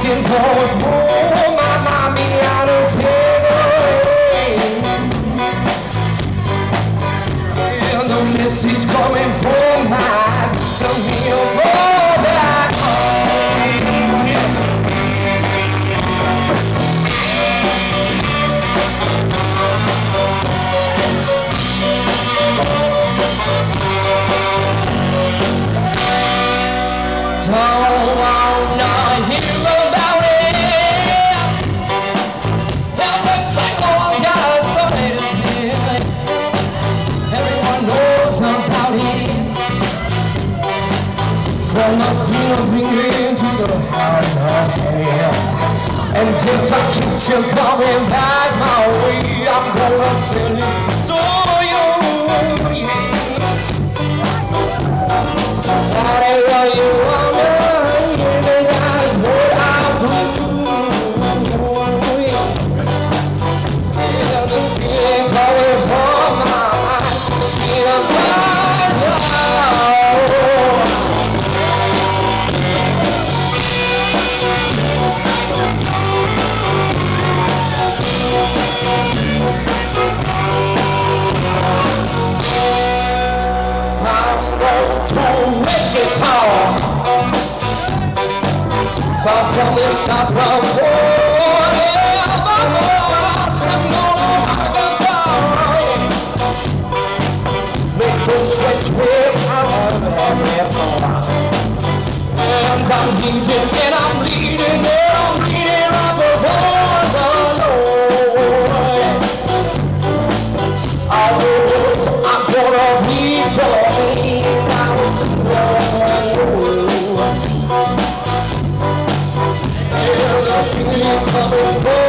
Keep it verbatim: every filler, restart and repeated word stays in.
looking forward for my mommy out of heaven. And the message coming from my come here for back home. Don't wanna hear about it. Everything all got something to say. Everyone knows about it. From the Queen of England to the House of Hell. And if I keep you coming back my way, I'm gonna send it to you. Whatever you wanna hear, that's what I'll do. Yeah, the feeling coming from my mind. Yeah, far from the top of forevermore, I'm gonna rock and roll. Make the stretch way out of evermore. And I'm bleeding and I'm bleeding and I'm bleeding up before the Lord. I know I'm gonna be joined now to the Lord. Coming for